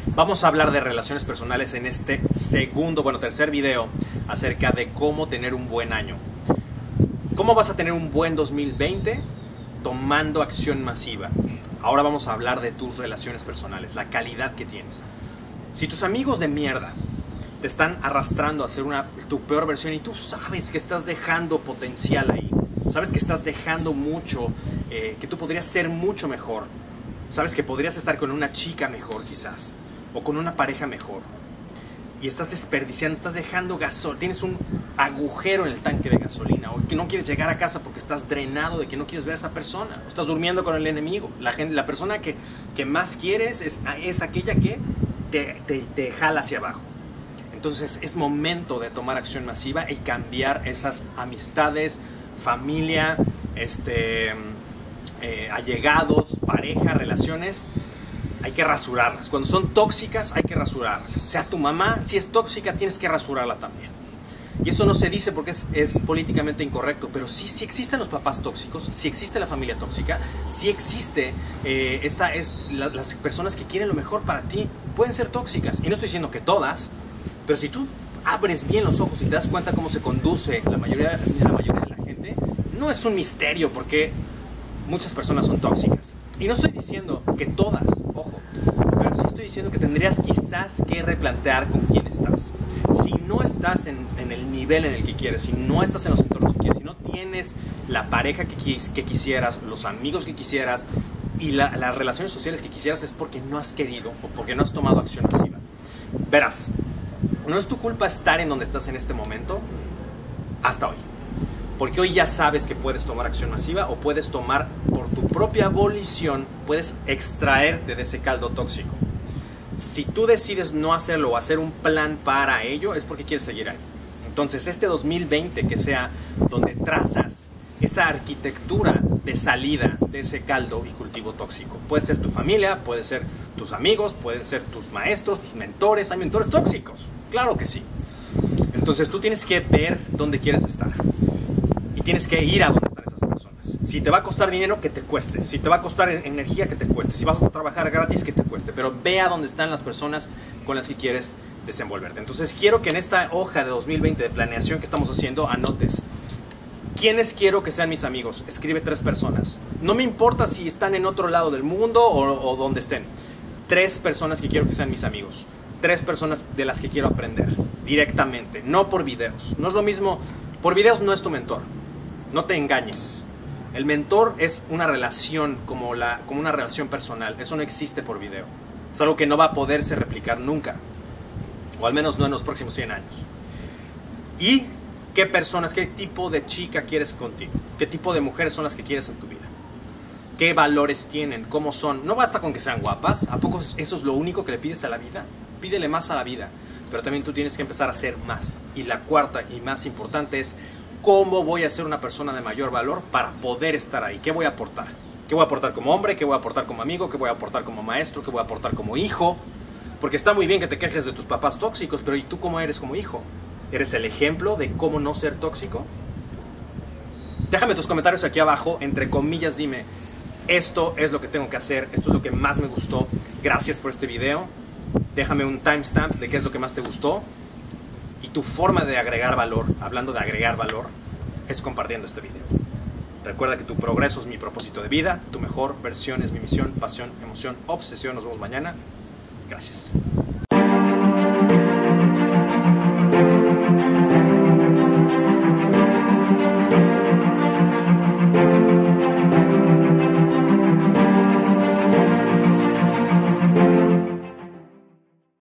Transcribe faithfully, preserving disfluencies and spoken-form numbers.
Vamos a hablar de relaciones personales en este segundo, bueno, tercer video acerca de cómo tener un buen año. ¿Cómo vas a tener un buen dos mil veinte? Tomando acción masiva. Ahora vamos a hablar de tus relaciones personales, la calidad que tienes. Si tus amigos de mierda te están arrastrando a ser una, tu peor versión y tú sabes que estás dejando potencial ahí, sabes que estás dejando mucho, eh, que tú podrías ser mucho mejor, sabes que podrías estar con una chica mejor quizás, o con una pareja mejor, y estás desperdiciando, estás dejando gasolina, tienes un agujero en el tanque de gasolina, o que no quieres llegar a casa porque estás drenado de que no quieres ver a esa persona, o estás durmiendo con el enemigo. La, gente, la persona que, que más quieres es, es aquella que te, te, te jala hacia abajo. Entonces es momento de tomar acción masiva y cambiar esas amistades, familia, este, eh, allegados, pareja, relaciones. Hay que rasurarlas. Cuando son tóxicas hay que rasurarlas. Sea tu mamá, si es tóxica tienes que rasurarla también. Y eso no se dice porque es, es políticamente incorrecto, pero sí, sí existen los papás tóxicos, sí existe la familia tóxica, sí existe eh, esta, es, la, las personas que quieren lo mejor para ti pueden ser tóxicas. Y no estoy diciendo que todas, pero si tú abres bien los ojos y te das cuenta cómo se conduce la mayoría, la mayoría de la gente, no es un misterio porque muchas personas son tóxicas. Y no estoy diciendo que todas, ojo, pero sí estoy diciendo que tendrías quizás que replantear con quién estás. Si no estás en, en el nivel en el que quieres, si no estás en los entornos que quieres, si no tienes la pareja que, quis, que quisieras, los amigos que quisieras y la, las relaciones sociales que quisieras, es porque no has querido o porque no has tomado acción masiva. Verás, no es tu culpa estar en donde estás en este momento hasta hoy. Porque hoy ya sabes que puedes tomar acción masiva o puedes tomar por tu propia volición, puedes extraerte de ese caldo tóxico. Si tú decides no hacerlo o hacer un plan para ello, es porque quieres seguir ahí. Entonces este dos mil veinte que sea donde trazas esa arquitectura de salida de ese caldo y cultivo tóxico. Puede ser tu familia, puede ser tus amigos, pueden ser tus maestros, tus mentores. Hay mentores tóxicos, claro que sí. Entonces tú tienes que ver dónde quieres estar. Y tienes que ir a donde están esas personas. Si te va a costar dinero, que te cueste. Si te va a costar energía, que te cueste. Si vas a trabajar gratis, que te cueste. Pero ve a donde están las personas con las que quieres desenvolverte. Entonces quiero que en esta hoja de dos mil veinte de planeación que estamos haciendo, anotes ¿quiénes quiero que sean mis amigos? Escribe tres personas. No me importa si están en otro lado del mundo o, o donde estén. Tres personas que quiero que sean mis amigos. Tres personas de las que quiero aprender directamente, no por videos. No es lo mismo, por videos no es tu mentor. No te engañes. El mentor es una relación como, la, como una relación personal. Eso no existe por video. Es algo que no va a poderse replicar nunca. O al menos no en los próximos cien años. ¿Y qué personas, qué tipo de chica quieres contigo? ¿Qué tipo de mujeres son las que quieres en tu vida? ¿Qué valores tienen? ¿Cómo son? No basta con que sean guapas. ¿A poco eso es lo único que le pides a la vida? Pídele más a la vida. Pero también tú tienes que empezar a hacer más. Y la cuarta y más importante es ¿cómo voy a ser una persona de mayor valor para poder estar ahí? ¿Qué voy a aportar? ¿Qué voy a aportar como hombre? ¿Qué voy a aportar como amigo? ¿Qué voy a aportar como maestro? ¿Qué voy a aportar como hijo? Porque está muy bien que te quejes de tus papás tóxicos, pero ¿y tú cómo eres como hijo? ¿Eres el ejemplo de cómo no ser tóxico? Déjame tus comentarios aquí abajo, entre comillas dime, esto es lo que tengo que hacer, esto es lo que más me gustó, gracias por este video. Déjame un timestamp de qué es lo que más te gustó. Y tu forma de agregar valor, hablando de agregar valor, es compartiendo este video. Recuerda que tu progreso es mi propósito de vida, tu mejor versión es mi misión, pasión, emoción, obsesión. Nos vemos mañana. Gracias.